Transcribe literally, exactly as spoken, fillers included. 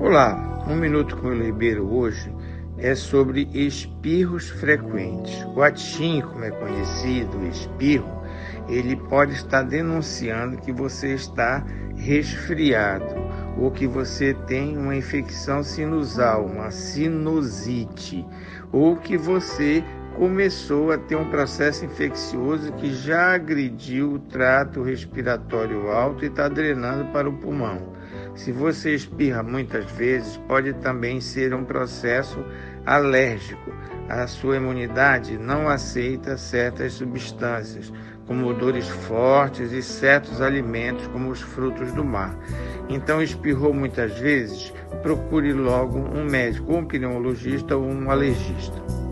Olá, um minuto com o Ribeiro hoje é sobre espirros frequentes. O atim, como é conhecido, o espirro, ele pode estar denunciando que você está resfriado ou que você tem uma infecção sinusal, uma sinusite, ou que você começou a ter um processo infeccioso que já agrediu o trato respiratório alto e está drenando para o pulmão. Se você espirra muitas vezes, pode também ser um processo alérgico. A sua imunidade não aceita certas substâncias, como odores fortes e certos alimentos, como os frutos do mar. Então, espirrou muitas vezes, procure logo um médico, um pneumologista ou um alergista.